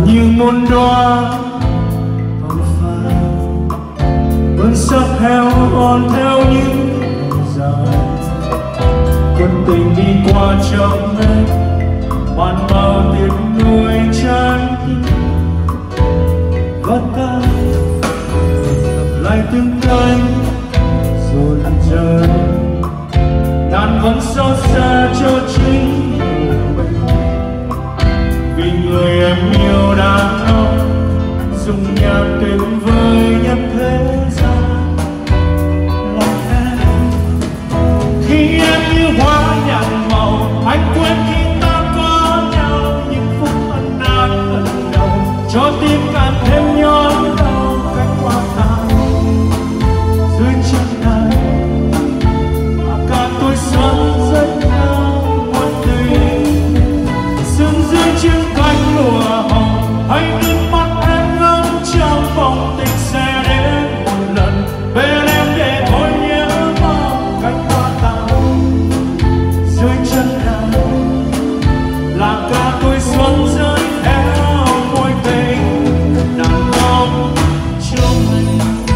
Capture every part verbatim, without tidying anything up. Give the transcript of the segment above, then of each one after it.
như muôn đóa hồng phai vẫn sắc heo hòn theo những dài quân tình đi qua trong em bàn bao tiếng nuôi trái tim và ta gặp lại tiếng cánh rồi rời đàn vẫn xót xa cho chính mình vì người em yêu đã nói dùng nhạc tuyệt vời nhất thế gian là em. Khi em như hoa nhạt màu anh quên khi ta có nhau những phút ân ái lần đầu cho tim càng thêm nhói đau cách qua tháng dưới chân này mà cả tôi sống rất nhau một tình sương dưới chiếc cánh lụa hồng hay nước mắt em ngấm trong vòng tình sẽ đến một lần bên em để thôi nhớ mong cách qua tháng dưới chân này là cả tôi xuân rơi theo môi tình đàn bóng trong anh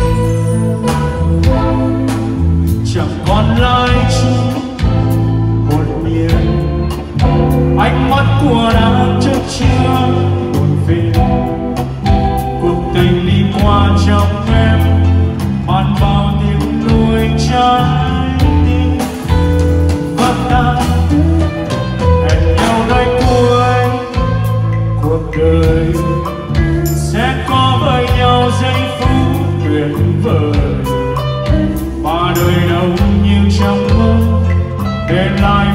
chẳng còn lại chỉ một miền ánh mắt của nàng chất chứa buồn phiền cuộc tình đi qua trong em màn bao tiếng nuôi trái tim và ta hẹn nhau nơi cuối cuộc đời sẽ có với nhau giây phút tuyệt vời mà đời đâu như trong mơ để lại